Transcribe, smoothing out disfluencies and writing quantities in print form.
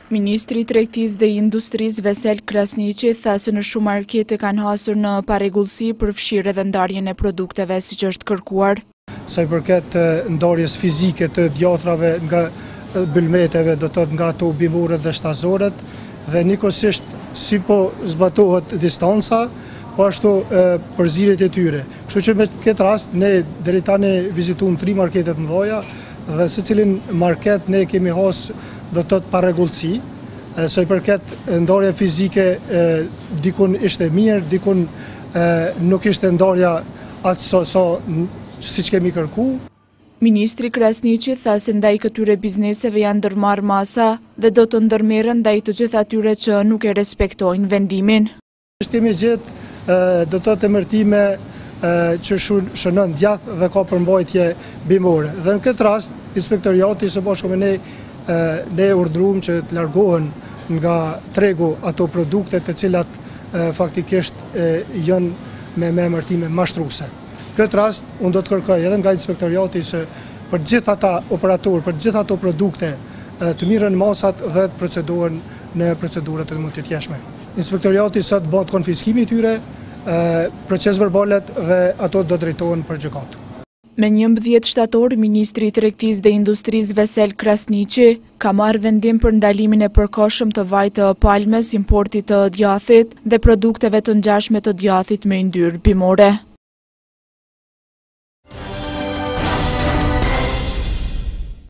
Ministri i Tregtisë dhe Industrisë Vesel Krasniqi tha se në shumë markete kanë hasur në parregullsi përfshirë edhe ndarjen e produkteve siç është kërkuar. Sa i përket ndarjes fizike të djathrave nga bylmeteve, do të thotë nga ato bimorët dhe shtazorët, dhe njëkohësisht si po zbatohet distanca, po ashtu përzierjet e tyre. Kështu që me këtë rast ne deri tani vizituam 3 markete të mëdha dhe secilin market ne kemi hasur do të thotë parregullsi. Sa i përket ndarja fizike, dikun ishte mirë, dikun nuk ishte ndarja atë siç kemi kërku. Ministri Krasniqi tha se ndaj këtyre bizneseve janë ndërmarrë masa dhe do të ndërmerren ndaj të gjithë atyre që nuk e respektojnë vendimin. Kemi gjetë do të thotë emërtime që shënon djath dhe ka përmbajtje bimore. Dhe në këtë rast, inspektoriati së bashku me ne urdhëruam që të largohen nga tregu ato produkte të cilat faktikisht janë me emërtime mashtruese. Në këtë rast, unë do të kërkoj edhe nga inspektoriati se për gjithë ata operatorë, për gjithë ato produkte të mirën masat dhe të procedohen në procedurat e mëtejtjeshme. Inspektoriati sot bën konfiskimin e tyre, proces verbalet dhe ato do drejtohen për gjykatë. Me 11 shtator, Ministri i Tregtisë dhe Industrisë Vesel Krasniqi ka marrë vendim për ndalimin e përkohshëm të vajit të palmes, importit të djathit dhe produkteve të ngjashme të djathit me yndyrë bimore.